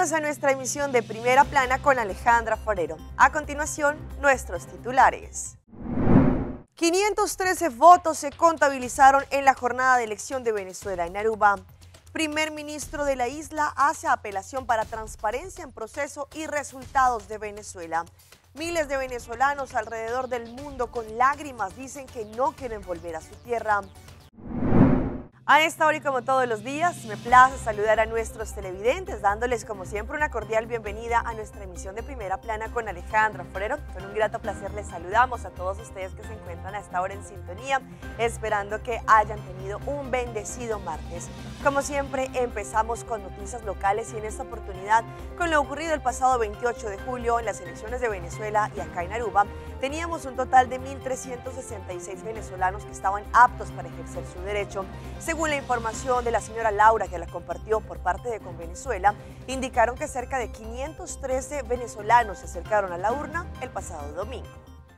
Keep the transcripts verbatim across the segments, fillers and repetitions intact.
Bienvenidos a nuestra emisión de Primera Plana con Alejandra Forero. A continuación, nuestros titulares. quinientos trece votos se contabilizaron en la jornada de elección de Venezuela en Aruba. Primer ministro de la isla hace apelación para transparencia en proceso y resultados de Venezuela. Miles de venezolanos alrededor del mundo con lágrimas dicen que no quieren volver a su tierra. A esta hora y como todos los días, me place saludar a nuestros televidentes, dándoles como siempre una cordial bienvenida a nuestra emisión de Primera Plana con Alejandra Forero. Con un grato placer les saludamos a todos ustedes que se encuentran a esta hora en sintonía, esperando que hayan tenido un bendecido martes. Como siempre, empezamos con noticias locales y en esta oportunidad, con lo ocurrido el pasado veintiocho de julio en las elecciones de Venezuela y acá en Aruba, teníamos un total de mil trescientos sesenta y seis venezolanos que estaban aptos para ejercer su derecho. Según la información de la señora Laura, que la compartió por parte de Convenezuela, indicaron que cerca de quinientos trece venezolanos se acercaron a la urna el pasado domingo.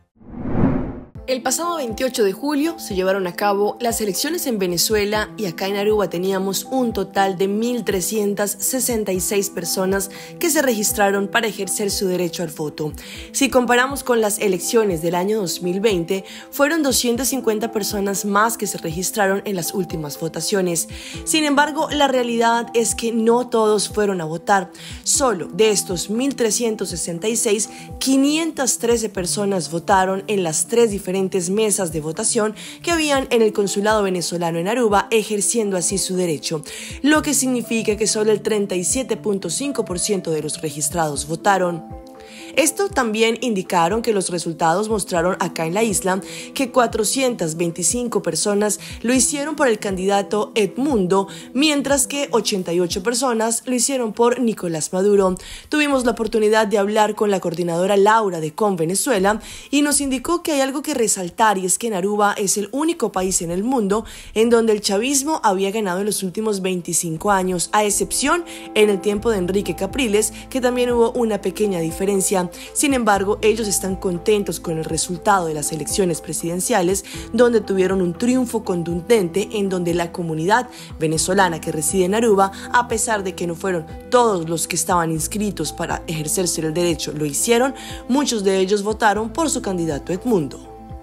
El pasado veintiocho de julio se llevaron a cabo las elecciones en Venezuela y acá en Aruba teníamos un total de mil trescientas sesenta y seis personas que se registraron para ejercer su derecho al voto. Si comparamos con las elecciones del año dos mil veinte, fueron doscientas cincuenta personas más que se registraron en las últimas votaciones. Sin embargo, la realidad es que no todos fueron a votar. Solo de estos mil trescientos sesenta y seis, quinientas trece personas votaron en las tres diferentes mesas de votación que habían en el consulado venezolano en Aruba, ejerciendo así su derecho, lo que significa que solo el treinta y siete punto cinco por ciento de los registrados votaron. Esto también indicaron que los resultados mostraron acá en la isla que cuatrocientas veinticinco personas lo hicieron por el candidato Edmundo, mientras que ochenta y ocho personas lo hicieron por Nicolás Maduro. Tuvimos la oportunidad de hablar con la coordinadora Laura de Convenezuela y nos indicó que hay algo que resaltar, y es que en Aruba es el único país en el mundo en donde el chavismo había ganado en los últimos veinticinco años, a excepción en el tiempo de Enrique Capriles, que también hubo una pequeña diferencia. Sin embargo, ellos están contentos con el resultado de las elecciones presidenciales, donde tuvieron un triunfo contundente en donde la comunidad venezolana que reside en Aruba, a pesar de que no fueron todos los que estaban inscritos para ejercerse el derecho, lo hicieron, muchos de ellos votaron por su candidato Edmundo.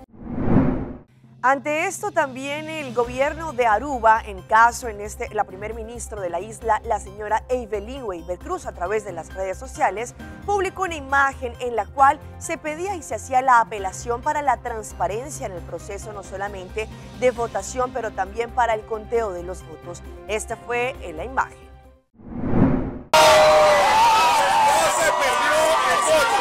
Ante esto también el gobierno de Aruba, en caso en este la primer ministro de la isla, la señora Evelyn Weber Cruz, a través de las redes sociales, publicó una imagen en la cual se pedía y se hacía la apelación para la transparencia en el proceso, no solamente de votación, pero también para el conteo de los votos. Esta fue en la imagen. No se perdió el voto.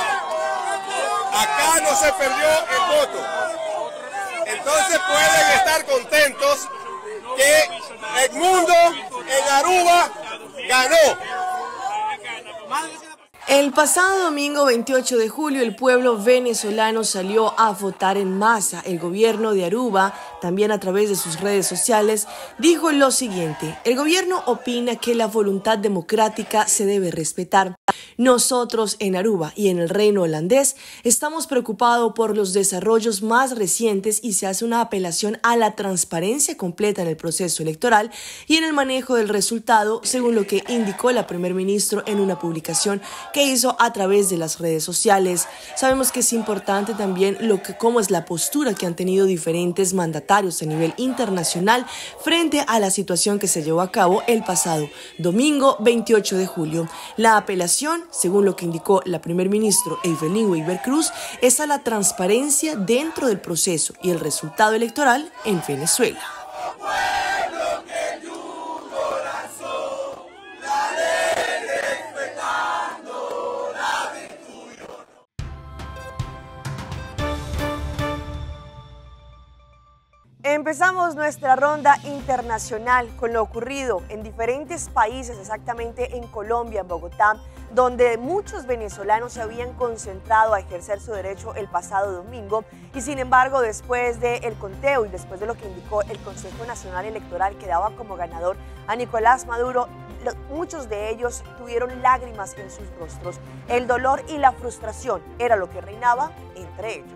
Acá no se perdió el voto. Entonces pueden estar contentos que Edmundo en Aruba ganó. El pasado domingo veintiocho de julio, el pueblo venezolano salió a votar en masa. El gobierno de Aruba, también a través de sus redes sociales, dijo lo siguiente: el gobierno opina que la voluntad democrática se debe respetar. Nosotros en Aruba y en el reino holandés estamos preocupados por los desarrollos más recientes y se hace una apelación a la transparencia completa en el proceso electoral y en el manejo del resultado, según lo que indicó la primer ministro en una publicación que hizo a través de las redes sociales. Sabemos que es importante también lo que, cómo es la postura que han tenido diferentes mandatarios a nivel internacional frente a la situación que se llevó a cabo el pasado domingo veintiocho de julio. La apelación, según lo que indicó la primer ministro Evelyn Weber Cruz, es a la transparencia dentro del proceso y el resultado electoral en Venezuela. Empezamos nuestra ronda internacional con lo ocurrido en diferentes países, exactamente en Colombia, en Bogotá, donde muchos venezolanos se habían concentrado a ejercer su derecho el pasado domingo y sin embargo después del conteo y después de lo que indicó el Consejo Nacional Electoral que daba como ganador a Nicolás Maduro, muchos de ellos tuvieron lágrimas en sus rostros. El dolor y la frustración era lo que reinaba entre ellos.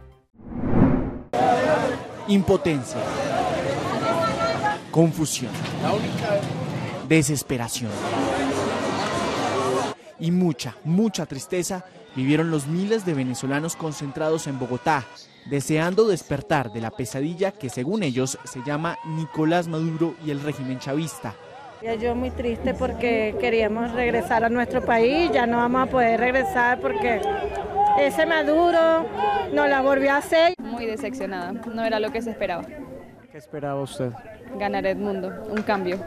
Impotencia, confusión, desesperación, y mucha, mucha tristeza vivieron los miles de venezolanos concentrados en Bogotá, deseando despertar de la pesadilla que según ellos se llama Nicolás Maduro y el régimen chavista. Yo muy triste porque queríamos regresar a nuestro país, ya no vamos a poder regresar porque ese Maduro nos la volvió a hacer. Muy decepcionada, no era lo que se esperaba. ¿Qué esperaba usted? Ganar el mundo, un cambio.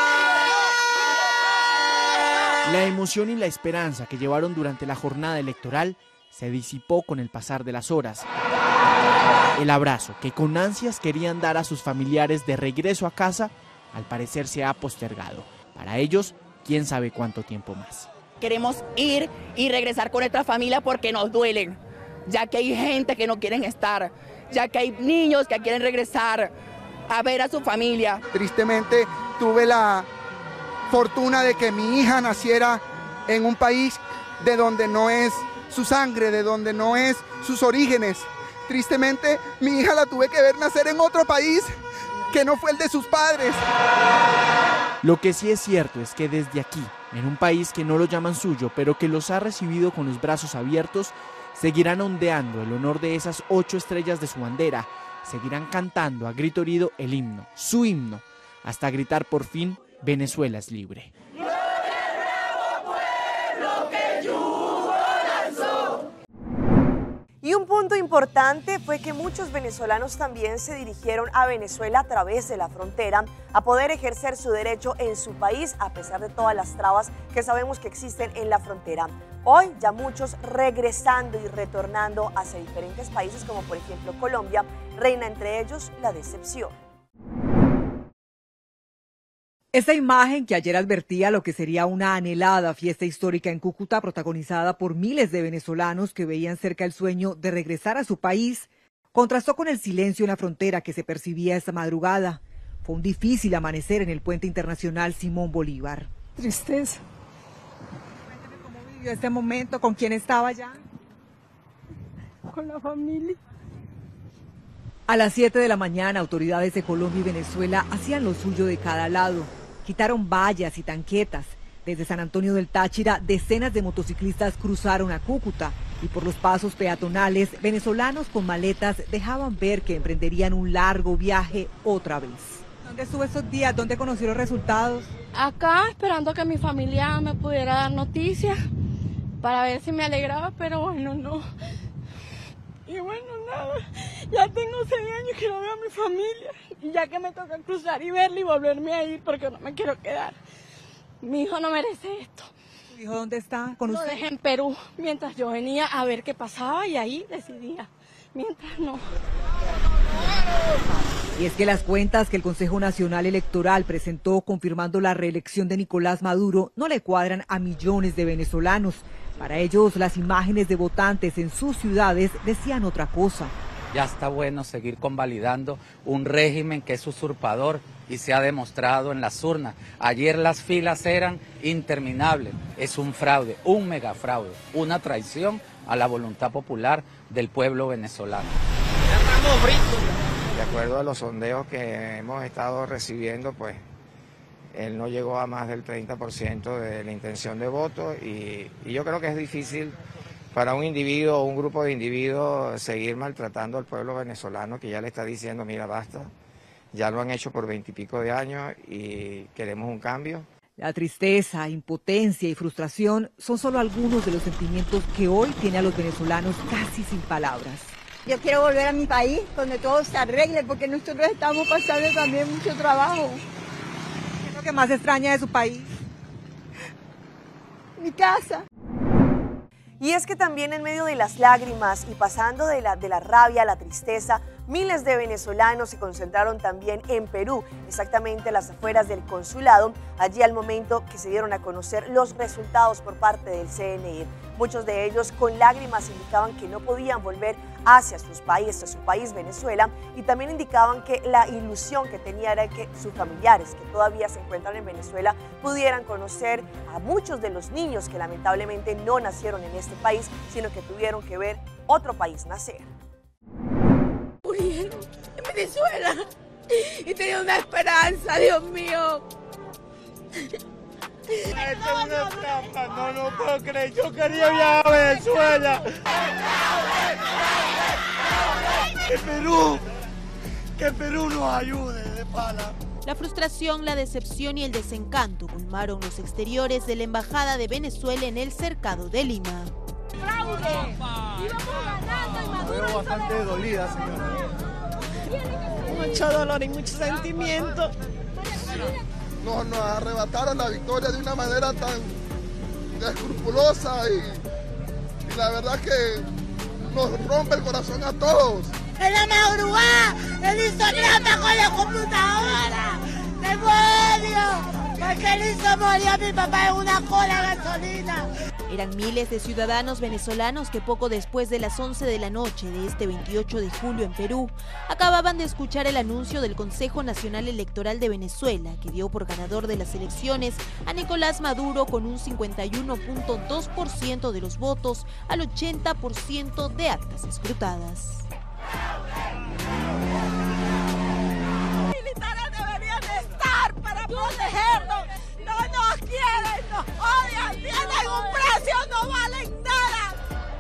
La emoción y la esperanza que llevaron durante la jornada electoral se disipó con el pasar de las horas. El abrazo que con ansias querían dar a sus familiares de regreso a casa, al parecer se ha postergado. Para ellos, quién sabe cuánto tiempo más. Queremos ir y regresar con nuestra familia porque nos duelen, ya que hay gente que no quieren estar, ya que hay niños que quieren regresar a ver a su familia. Tristemente tuve la fortuna de que mi hija naciera en un país de donde no es su sangre, de donde no es sus orígenes. Tristemente mi hija la tuve que ver nacer en otro país que no fue el de sus padres. Lo que sí es cierto es que desde aquí, en un país que no lo llaman suyo, pero que los ha recibido con los brazos abiertos, seguirán ondeando el honor de esas ocho estrellas de su bandera, seguirán cantando a grito herido el himno, su himno, hasta gritar por fin, Venezuela es libre. Y un punto importante fue que muchos venezolanos también se dirigieron a Venezuela a través de la frontera a poder ejercer su derecho en su país a pesar de todas las trabas que sabemos que existen en la frontera. Hoy ya muchos regresando y retornando hacia diferentes países como por ejemplo Colombia, reina entre ellos la decepción. Esta imagen que ayer advertía lo que sería una anhelada fiesta histórica en Cúcuta, protagonizada por miles de venezolanos que veían cerca el sueño de regresar a su país, contrastó con el silencio en la frontera que se percibía esta madrugada. Fue un difícil amanecer en el puente internacional Simón Bolívar. Tristeza. Cuénteme cómo vivió este momento, con quién estaba allá. Con la familia. A las siete de la mañana, autoridades de Colombia y Venezuela hacían lo suyo de cada lado. Quitaron vallas y tanquetas. Desde San Antonio del Táchira, decenas de motociclistas cruzaron a Cúcuta y por los pasos peatonales, venezolanos con maletas dejaban ver que emprenderían un largo viaje otra vez. ¿Dónde estuvo estos días? ¿Dónde conoció los resultados? Acá esperando que mi familia me pudiera dar noticias para ver si me alegraba, pero bueno, no. Y bueno, nada, ya tengo seis años que no veo a mi familia y ya que me toca cruzar y verla y volverme a ir porque no me quiero quedar. Mi hijo no merece esto. ¿Tu hijo dónde está? ¿Con Lo usted? dejé en Perú mientras yo venía a ver qué pasaba y ahí decidía, mientras no. Y es que las cuentas que el Consejo Nacional Electoral presentó confirmando la reelección de Nicolás Maduro no le cuadran a millones de venezolanos. Para ellos, las imágenes de votantes en sus ciudades decían otra cosa. Ya está bueno seguir convalidando un régimen que es usurpador y se ha demostrado en las urnas. Ayer las filas eran interminables. Es un fraude, un megafraude, una traición a la voluntad popular del pueblo venezolano. De acuerdo a los sondeos que hemos estado recibiendo, pues él no llegó a más del treinta por ciento de la intención de voto y, y yo creo que es difícil para un individuo o un grupo de individuos seguir maltratando al pueblo venezolano que ya le está diciendo, mira, basta, ya lo han hecho por veintipico de años y queremos un cambio. La tristeza, impotencia y frustración son solo algunos de los sentimientos que hoy tiene a los venezolanos casi sin palabras. Yo quiero volver a mi país donde todo se arregle porque nosotros estamos pasando también mucho trabajo. ¿Qué es lo que más extraña de su país? Mi casa. Y es que también en medio de las lágrimas y pasando de la, de la rabia a la tristeza, miles de venezolanos se concentraron también en Perú, exactamente a las afueras del consulado, allí al momento que se dieron a conocer los resultados por parte del C N E. Muchos de ellos con lágrimas indicaban que no podían volver hacia sus países, a su país Venezuela, y también indicaban que la ilusión que tenía era que sus familiares que todavía se encuentran en Venezuela pudieran conocer a muchos de los niños que lamentablemente no nacieron en este país, sino que tuvieron que ver otro país nacer. Murieron en Venezuela y tenía una esperanza, Dios mío. Esto es una trampa, no, no puedo creer. Yo quería viajar a Venezuela. Que Perú, que Perú nos ayude de pala. La frustración, la decepción y el desencanto colmaron los exteriores de la Embajada de Venezuela en el cercado de Lima. ¡Fraude! ¡Íbamos ganando y Maduro! Me veo bastante dolida, señora. Mucho dolor y mucho sentimiento. Nos, nos arrebataron la victoria de una manera tan escrupulosa y, y la verdad que nos rompe el corazón a todos. ¡Es la madrugada! ¡Él hizo trampa con la computadora! ¡Demonio! Porque él hizo morir a mi papá en una cola de gasolina. Eran miles de ciudadanos venezolanos que poco después de las once de la noche de este veintiocho de julio en Perú, acababan de escuchar el anuncio del Consejo Nacional Electoral de Venezuela, que dio por ganador de las elecciones a Nicolás Maduro con un cincuenta y uno punto dos por ciento de los votos al ochenta por ciento de actas escrutadas. Militares deberían estar para protegernos. No nos quieren, nos odian, tienen un precio, no valen nada.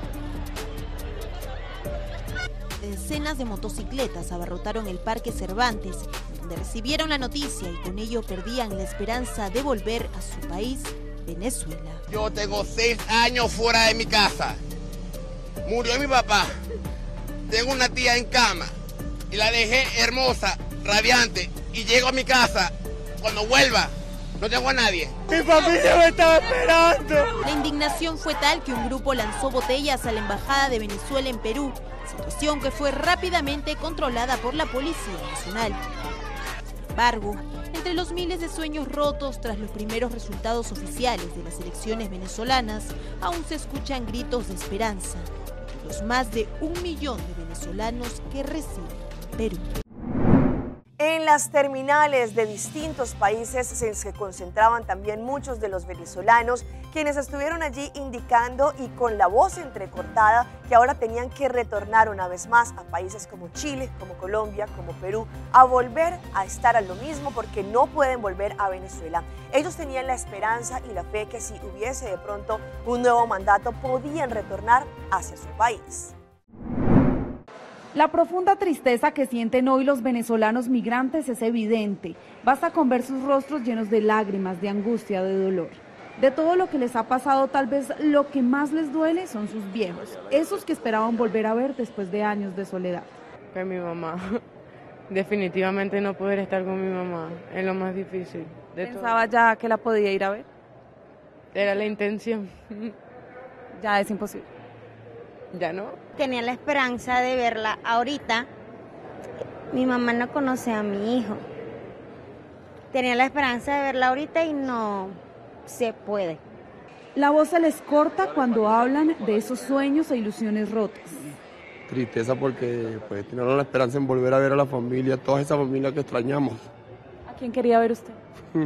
Decenas de motocicletas abarrotaron el Parque Cervantes, donde recibieron la noticia y con ello perdían la esperanza de volver a su país, Venezuela. Yo tengo seis años fuera de mi casa. Murió mi papá. Tengo una tía en cama y la dejé hermosa, radiante, y llego a mi casa. Cuando vuelva, no tengo a nadie. Mi familia me estaba esperando. La indignación fue tal que un grupo lanzó botellas a la Embajada de Venezuela en Perú, situación que fue rápidamente controlada por la Policía Nacional. Sin embargo, entre los miles de sueños rotos tras los primeros resultados oficiales de las elecciones venezolanas, aún se escuchan gritos de esperanza. Los más de un millón de venezolanos que residen en Perú. En las terminales de distintos países se concentraban también muchos de los venezolanos, quienes estuvieron allí indicando y con la voz entrecortada que ahora tenían que retornar una vez más a países como Chile, como Colombia, como Perú, a volver a estar a lo mismo porque no pueden volver a Venezuela. Ellos tenían la esperanza y la fe que si hubiese de pronto un nuevo mandato podían retornar hacia su país. La profunda tristeza que sienten hoy los venezolanos migrantes es evidente. Basta con ver sus rostros llenos de lágrimas, de angustia, de dolor. De todo lo que les ha pasado, tal vez lo que más les duele son sus viejos, esos que esperaban volver a ver después de años de soledad. Que mi mamá, definitivamente no poder estar con mi mamá es lo más difícil. De ¿Pensaba todo. Ya que la podía ir a ver? Era la intención. Ya es imposible. Ya no. Tenía la esperanza de verla ahorita. Mi mamá no conoce a mi hijo. Tenía la esperanza de verla ahorita y no se puede. La voz se les corta cuando hablan de esos sueños e ilusiones rotas. Tristeza porque pues teníamos la esperanza en volver a ver a la familia, toda esa familia que extrañamos. ¿A quién quería ver usted?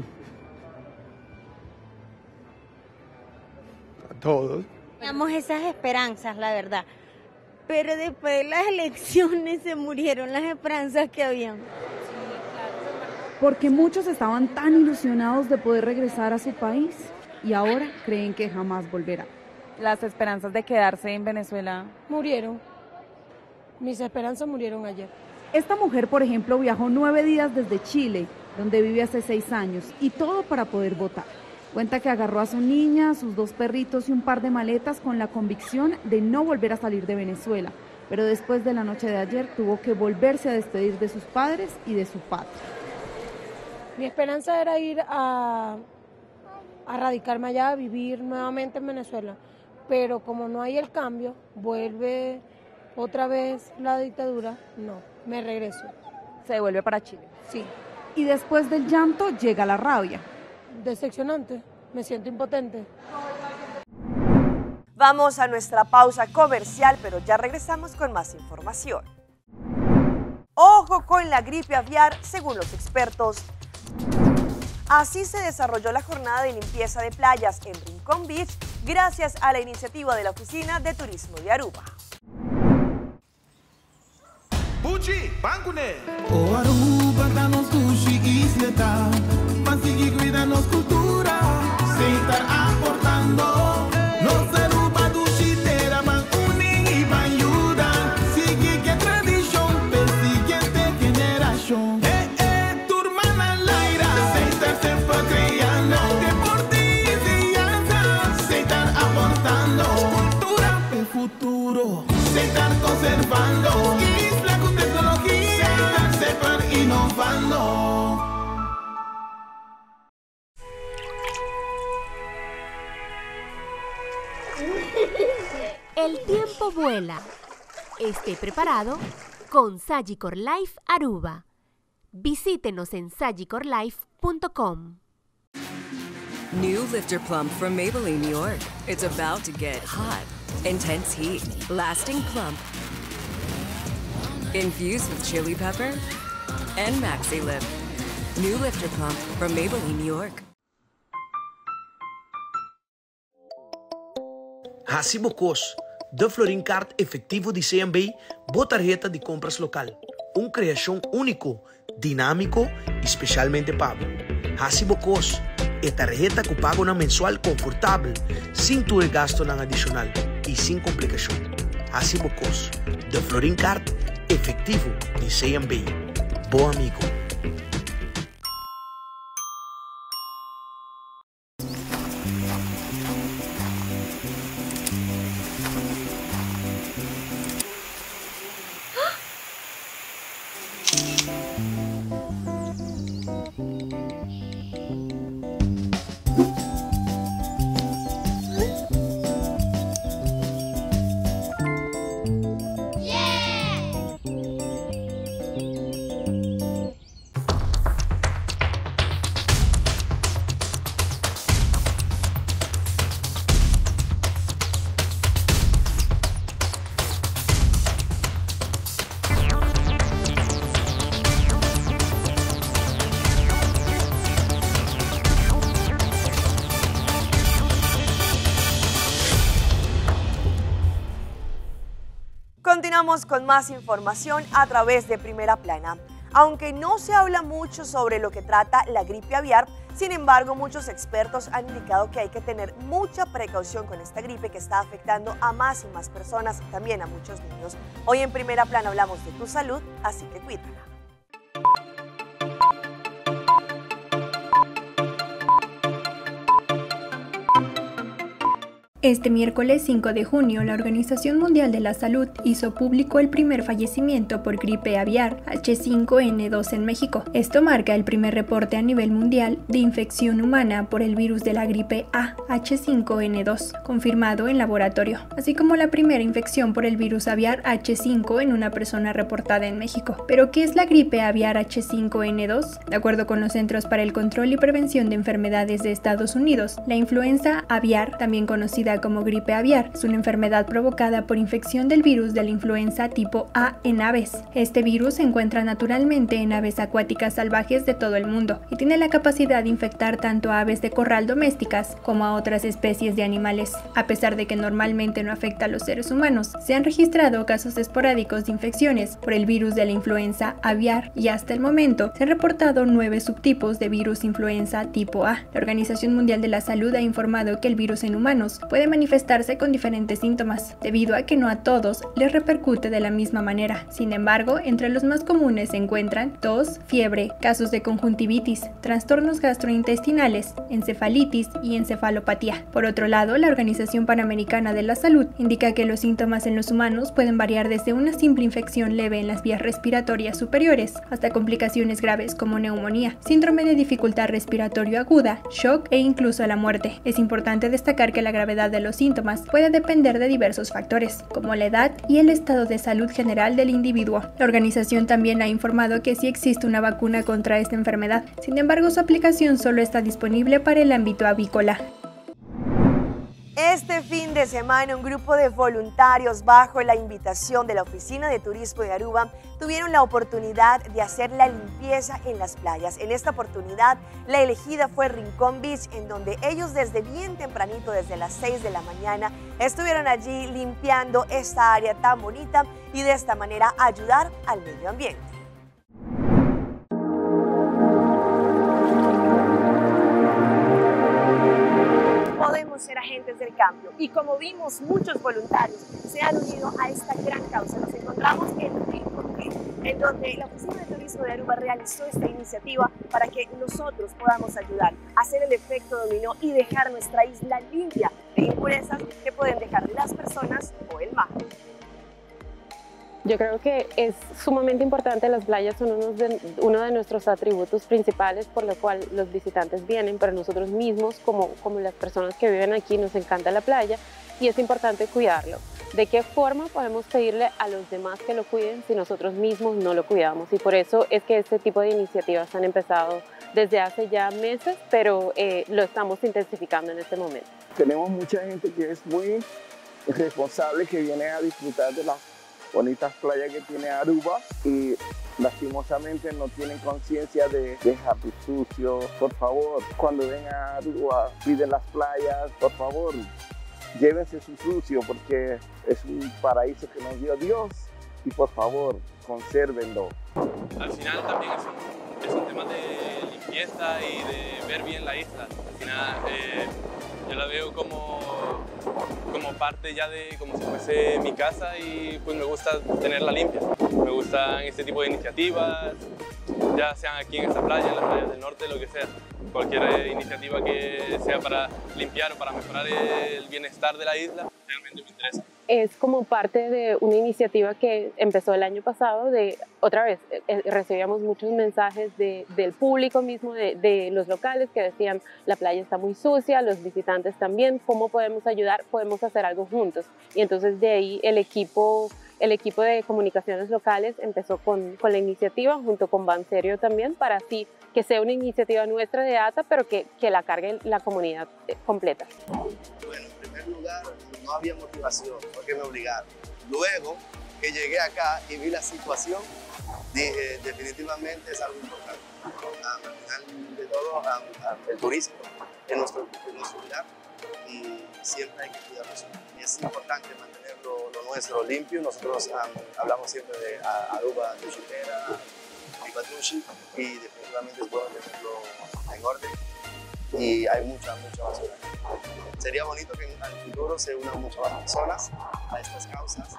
A todos. Teníamos esas esperanzas, la verdad, pero después de las elecciones se murieron las esperanzas que habían. Porque muchos estaban tan ilusionados de poder regresar a su país y ahora creen que jamás volverá. Las esperanzas de quedarse en Venezuela murieron. Mis esperanzas murieron ayer. Esta mujer, por ejemplo, viajó nueve días desde Chile, donde vive hace seis años, y todo para poder votar. Cuenta que agarró a su niña, sus dos perritos y un par de maletas con la convicción de no volver a salir de Venezuela, pero después de la noche de ayer tuvo que volverse a despedir de sus padres y de su patria. Mi esperanza era ir a, a radicarme allá, a vivir nuevamente en Venezuela, pero como no hay el cambio, vuelve otra vez la dictadura, no, me regreso. ¿Se devuelve para Chile? Sí. Y después del llanto llega la rabia. Decepcionante, me siento impotente. Vamos a nuestra pausa comercial, pero ya regresamos con más información. Ojo con la gripe aviar, según los expertos. Así se desarrolló la jornada de limpieza de playas en Rincón Beach, gracias a la iniciativa de la Oficina de Turismo de Aruba. Pucci, Bancune. O Aruba, danos sushi isleta, masigi cuida nos cultura. El tiempo vuela. Esté preparado con Sagicor Life Aruba. Visítenos en sagicor life punto com. New Lifter Plump from Maybelline New York. It's about to get hot. Intense heat. Lasting plump. Infused with chili pepper and Maxi Lip. New Lifter Plump from Maybelline New York. Recibo C O S, da Florin Card efetivo de C M B, boa tarjeta de compras local. Uma criação único, dinâmico e especialmente pago. Recibo C O S é tarjeta que paga na mensual confortável, sem ter gasto na adicional e sem complicação. Recibo C O S, da Florin Card efetivo de C M B. Bom amigo. Continuamos con más información a través de Primera Plana. Aunque no se habla mucho sobre lo que trata la gripe aviar, sin embargo, muchos expertos han indicado que hay que tener mucha precaución con esta gripe que está afectando a más y más personas, también a muchos niños. Hoy en Primera Plana hablamos de tu salud, así que cuídala. Este miércoles cinco de junio, la Organización Mundial de la Salud hizo público el primer fallecimiento por gripe aviar H cinco N dos en México. Esto marca el primer reporte a nivel mundial de infección humana por el virus de la gripe A H cinco N dos, confirmado en laboratorio, así como la primera infección por el virus aviar H cinco en una persona reportada en México. ¿Pero qué es la gripe aviar H cinco N dos? De acuerdo con los Centros para el Control y Prevención de Enfermedades de Estados Unidos, la influenza aviar, también conocida como gripe aviar, es una enfermedad provocada por infección del virus de la influenza tipo A en aves. Este virus se encuentra naturalmente en aves acuáticas salvajes de todo el mundo y tiene la capacidad de infectar tanto a aves de corral domésticas como a otras especies de animales. A pesar de que normalmente no afecta a los seres humanos, se han registrado casos esporádicos de infecciones por el virus de la influenza aviar y hasta el momento se han reportado nueve subtipos de virus influenza tipo A. La Organización Mundial de la Salud ha informado que el virus en humanos puede manifestarse con diferentes síntomas, debido a que no a todos les repercute de la misma manera. Sin embargo, entre los más comunes se encuentran tos, fiebre, casos de conjuntivitis, trastornos gastrointestinales, encefalitis y encefalopatía. Por otro lado, la Organización Panamericana de la Salud indica que los síntomas en los humanos pueden variar desde una simple infección leve en las vías respiratorias superiores hasta complicaciones graves como neumonía, síndrome de dificultad respiratoria aguda, shock e incluso la muerte. Es importante destacar que la gravedad de los síntomas puede depender de diversos factores, como la edad y el estado de salud general del individuo. La organización también ha informado que sí existe una vacuna contra esta enfermedad, sin embargo su aplicación solo está disponible para el ámbito avícola. Este fin de semana, un grupo de voluntarios bajo la invitación de la Oficina de Turismo de Aruba tuvieron la oportunidad de hacer la limpieza en las playas. En esta oportunidad, la elegida fue Rincón Beach, en donde ellos desde bien tempranito, desde las seis de la mañana, estuvieron allí limpiando esta área tan bonita y de esta manera ayudar al medio ambiente. Podemos ser agentes del cambio y como vimos, muchos voluntarios se han unido a esta gran causa. Nos encontramos en Rincón Beach, en donde la Oficina de Turismo de Aruba realizó esta iniciativa para que nosotros podamos ayudar a hacer el efecto dominó y dejar nuestra isla limpia de impurezas que pueden dejar las personas o el mar. Yo creo que es sumamente importante, las playas son uno de, uno de nuestros atributos principales por lo cual los visitantes vienen, pero nosotros mismos como, como las personas que viven aquí nos encanta la playa y es importante cuidarlo. ¿de qué forma podemos pedirle a los demás que lo cuiden si nosotros mismos no lo cuidamos? Y por eso es que este tipo de iniciativas han empezado desde hace ya meses, pero eh, lo estamos intensificando en este momento. Tenemos mucha gente que es muy responsable, que viene a disfrutar de las bonitas playas que tiene Aruba y lastimosamente no tienen conciencia de dejar sucio. Por favor, cuando vengan a Aruba, piden las playas, por favor, llévense su sucio porque es un paraíso que nos dio Dios y por favor, consérvenlo. Al final también es un, es un tema de limpieza y de ver bien la isla. Al final eh, yo la veo como, como parte ya de, como si fuese mi casa y pues me gusta tenerla limpia. Me gustan este tipo de iniciativas, ya sean aquí en esta playa, en las playas del norte, lo que sea. Cualquier iniciativa que sea para limpiar o para mejorar el bienestar de la isla, realmente me interesa. Es como parte de una iniciativa que empezó el año pasado, de otra vez, eh, recibíamos muchos mensajes de, del público mismo, de, de los locales que decían la playa está muy sucia, los visitantes también, ¿cómo podemos ayudar? Podemos hacer algo juntos. Y entonces de ahí el equipo, el equipo de comunicaciones locales empezó con, con la iniciativa, junto con Banserio también, para así que sea una iniciativa nuestra de A T A, pero que, que la cargue la comunidad completa. Bueno, en primer lugar, no había motivación, porque me obligaron. Luego que llegué acá y vi la situación, dije, definitivamente es algo importante. Al final de todo, el turismo es nuestro, es nuestro lugar y siempre hay que cuidarlo. Es importante mantener lo, lo nuestro limpio. Nosotros um, hablamos siempre de Aruba, de Chupera, de Batushi, y definitivamente es bueno tenerlo en orden. Y hay mucha, mucha basura. Sería bonito que en el futuro se unan muchas más personas a estas causas,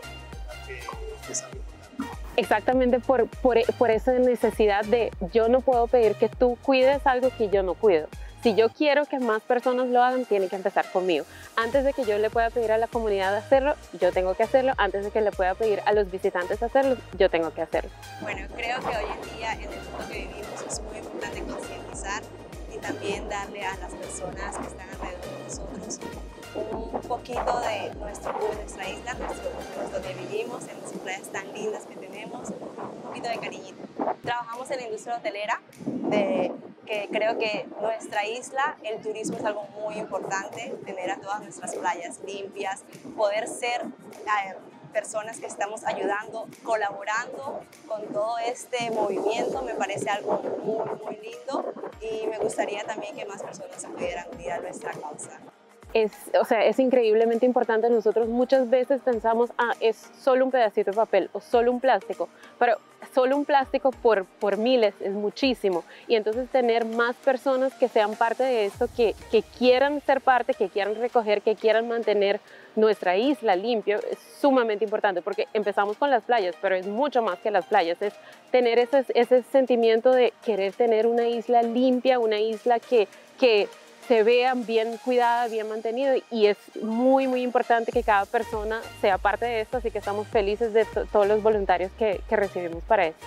que es algo importante. Exactamente por, por, por esa necesidad de yo no puedo pedir que tú cuides algo que yo no cuido. Si yo quiero que más personas lo hagan, tiene que empezar conmigo. Antes de que yo le pueda pedir a la comunidad hacerlo, yo tengo que hacerlo. Antes de que le pueda pedir a los visitantes hacerlo, yo tengo que hacerlo. Bueno, creo que hoy en día en el mundo que vivimos es muy importante concientizar y también darle a las personas que están alrededor de nosotros un poquito de nuestro, de nuestra isla, nuestro, donde vivimos, en las playas tan lindas que tenemos, un poquito de cariñito. Trabajamos en la industria hotelera, de, que creo que nuestra isla, el turismo es algo muy importante, tener a todas nuestras playas limpias, poder ser eh, personas que estamos ayudando, colaborando con todo este movimiento, me parece algo muy, muy lindo y me gustaría también que más personas se pudieran unir a nuestra causa. Es, o sea, es increíblemente importante. Nosotros muchas veces pensamos, ah, es solo un pedacito de papel o solo un plástico, pero solo un plástico por, por miles es muchísimo. Y entonces tener más personas que sean parte de esto, que, que quieran ser parte, que quieran recoger, que quieran mantener nuestra isla limpia, es sumamente importante, porque empezamos con las playas, pero es mucho más que las playas, es tener ese, ese sentimiento de querer tener una isla limpia, una isla que, que se vean bien cuidada, bien mantenida, y es muy muy importante que cada persona sea parte de esto, así que estamos felices de todos los voluntarios que, que recibimos para esto.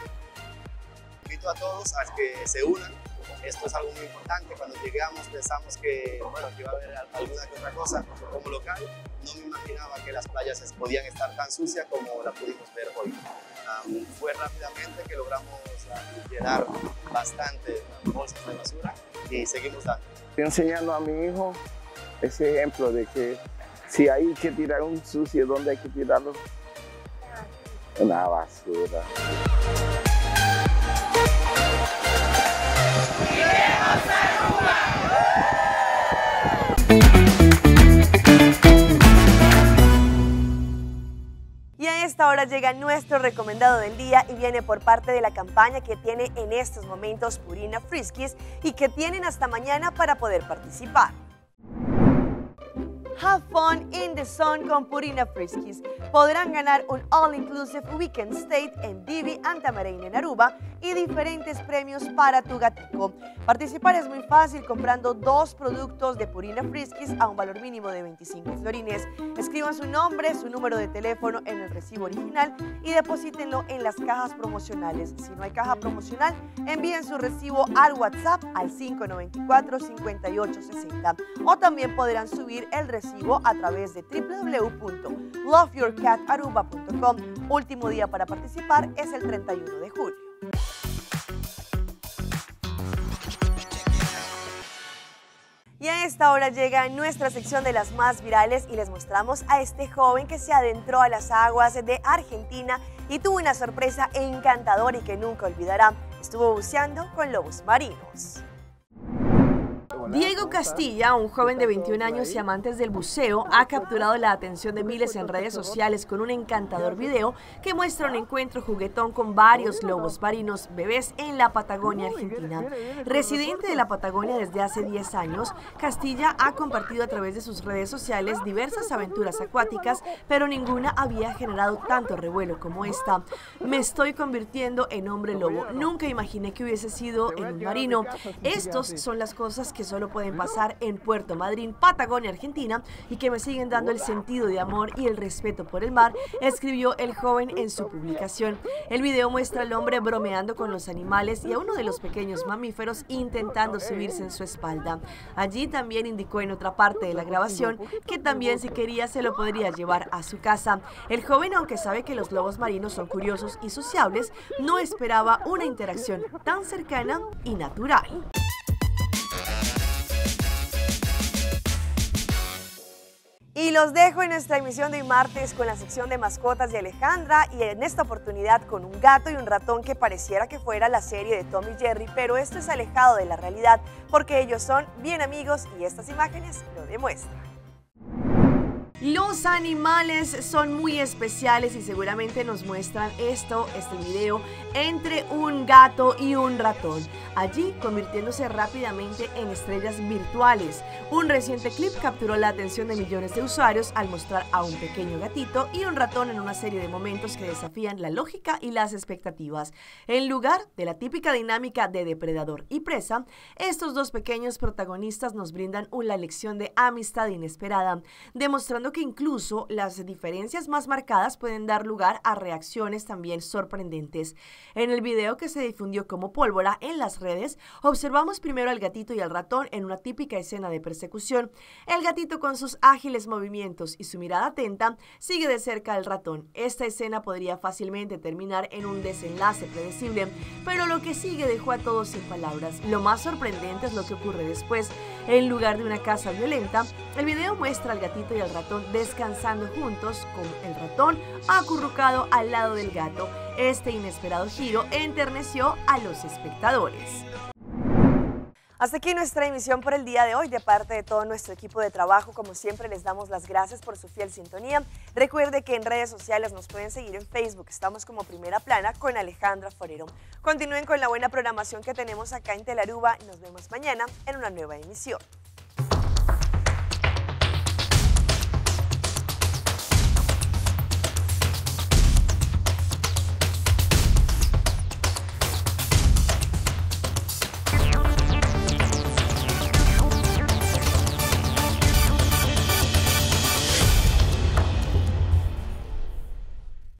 Invito a todos a que se unan, esto es algo muy importante. Cuando llegamos pensamos que, bueno, que iba a haber alguna que otra cosa como local, no me imaginaba que las playas podían estar tan sucias como la pudimos ver hoy. Um, fue rápidamente que logramos uh, llenar bastante bolsas de basura y seguimos dando. Estoy enseñando a mi hijo ese ejemplo de que si hay que tirar un sucio, ¿dónde hay que tirarlo? En la basura. Y a esta hora llega nuestro recomendado del día y viene por parte de la campaña que tiene en estos momentos Purina Friskies y que tienen hasta mañana para poder participar. Have fun in the sun con Purina Friskies. Podrán ganar un all-inclusive weekend stay en Vivi Antamarina en Aruba y diferentes premios para tu gatico. Participar es muy fácil comprando dos productos de Purina Friskies a un valor mínimo de veinticinco florines. Escriban su nombre, su número de teléfono en el recibo original y deposítenlo en las cajas promocionales. Si no hay caja promocional, envíen su recibo al WhatsApp al cinco nueve cuatro, cinco ocho seis cero o también podrán subir el recibo exclusivo a través de w w w punto love your cat aruba punto com. Último día para participar es el treinta y uno de julio. Y a esta hora llega nuestra sección de las más virales y les mostramos a este joven que se adentró a las aguas de Argentina y tuvo una sorpresa encantadora y que nunca olvidará. Estuvo buceando con lobos marinos. Diego Castilla, un joven de veintiún años y amantes del buceo, ha capturado la atención de miles en redes sociales con un encantador video que muestra un encuentro juguetón con varios lobos marinos bebés en la Patagonia Argentina. Residente de la Patagonia desde hace diez años, Castilla ha compartido a través de sus redes sociales diversas aventuras acuáticas, pero ninguna había generado tanto revuelo como esta. Me estoy convirtiendo en hombre lobo. Nunca imaginé que hubiese sido en un marino. Estos son las cosas que solo pueden pasar en Puerto Madryn, Patagonia, Argentina, y que me siguen dando el sentido de amor y el respeto por el mar, escribió el joven en su publicación. El video muestra al hombre bromeando con los animales y a uno de los pequeños mamíferos intentando subirse en su espalda. Allí también indicó en otra parte de la grabación que también si quería se lo podría llevar a su casa. El joven, aunque sabe que los lobos marinos son curiosos y sociables, no esperaba una interacción tan cercana y natural. Y los dejo en nuestra emisión de hoy martes con la sección de mascotas de Alejandra y en esta oportunidad con un gato y un ratón que pareciera que fuera la serie de Tom y Jerry, pero esto es alejado de la realidad porque ellos son bien amigos y estas imágenes lo demuestran. Los animales son muy especiales y seguramente nos muestran esto, este video, entre un gato y un ratón, allí convirtiéndose rápidamente en estrellas virtuales. Un reciente clip capturó la atención de millones de usuarios al mostrar a un pequeño gatito y un ratón en una serie de momentos que desafían la lógica y las expectativas. En lugar de la típica dinámica de depredador y presa, estos dos pequeños protagonistas nos brindan una lección de amistad inesperada, demostrando que incluso las diferencias más marcadas pueden dar lugar a reacciones también sorprendentes. En el video que se difundió como pólvora en las redes, observamos primero al gatito y al ratón en una típica escena de persecución. El gatito con sus ágiles movimientos y su mirada atenta sigue de cerca al ratón. Esta escena podría fácilmente terminar en un desenlace predecible, pero lo que sigue dejó a todos sin palabras. Lo más sorprendente es lo que ocurre después. En lugar de una caza violenta, el video muestra al gatito y al ratón descansando juntos, con el ratón acurrucado al lado del gato. Este inesperado giro enterneció a los espectadores. Hasta aquí nuestra emisión por el día de hoy. De parte de todo nuestro equipo de trabajo, como siempre, les damos las gracias por su fiel sintonía. Recuerde que en redes sociales nos pueden seguir en Facebook. Estamos como Primera Plana con Alejandra Forero. Continúen con la buena programación que tenemos acá en Telaruba. Nos vemos mañana en una nueva emisión.